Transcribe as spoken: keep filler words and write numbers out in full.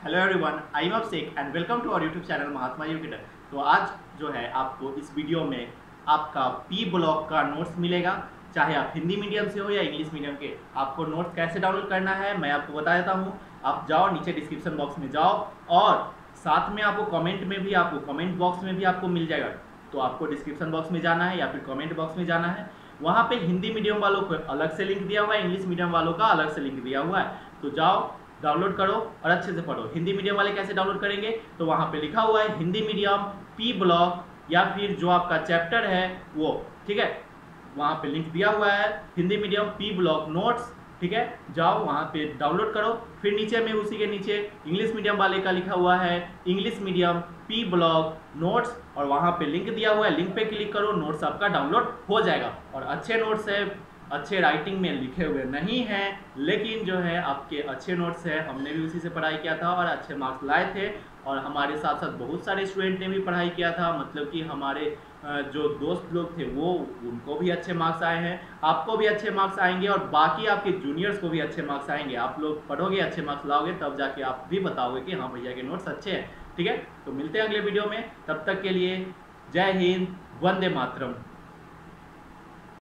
Hello everyone, I am Abhishek and welcome to our YouTube channel Mahatma educator. तो आज जो है आपको इस वीडियो में आपका पी ब्लॉक का नोट्स मिलेगा। चाहे आप हिंदी मीडियम से हो या इंग्लिश मीडियम के, आपको नोट्स कैसे डाउनलोड करना है मैं आपको बता देता हूँ। आप जाओ नीचे डिस्क्रिप्शन बॉक्स में जाओ और साथ में आपको कमेंट में भी आपको कमेंट बॉक्स में भी आपको मिल जाएगा। तो आपको डिस्क्रिप्शन बॉक्स में जाना है या फिर कमेंट बॉक्स में जाना है। वहाँ पे हिंदी मीडियम वालों को अलग से लिंक दिया हुआ है, इंग्लिश मीडियम वालों का अलग से लिंक दिया हुआ है। तो जाओ डाउनलोड करो और अच्छे से पढ़ो। हिंदी मीडियम वाले कैसे डाउनलोड करेंगे, तो वहाँ पे लिखा हुआ है हिंदी मीडियम पी ब्लॉक या फिर जो आपका चैप्टर है वो, ठीक है, वहाँ पे लिंक दिया हुआ है Hindi medium P block notes, ठीक है। जाओ वहाँ पे डाउनलोड करो। फिर नीचे में उसी के नीचे इंग्लिश मीडियम वाले का लिखा हुआ है English medium P block notes और वहाँ पे लिंक दिया हुआ है, लिंक पे क्लिक करो, नोट्स आपका डाउनलोड हो जाएगा। और अच्छे नोट्स है, अच्छे राइटिंग में लिखे हुए नहीं हैं, लेकिन जो है आपके अच्छे नोट्स है। हमने भी उसी से पढ़ाई किया था और अच्छे मार्क्स लाए थे और हमारे साथ साथ बहुत सारे स्टूडेंट ने भी पढ़ाई किया था। मतलब कि हमारे जो दोस्त लोग थे वो, उनको भी अच्छे मार्क्स आए हैं, आपको भी अच्छे मार्क्स आएंगे और बाकी आपके जूनियर्स को भी अच्छे मार्क्स आएंगे। आप लोग पढ़ोगे, अच्छे मार्क्स लाओगे, तब जाके आप भी बताओगे कि हाँ भैया के नोट्स अच्छे हैं, ठीक है। तो मिलते हैं अगले वीडियो में, तब तक के लिए जय हिंद, वंदे मातरम।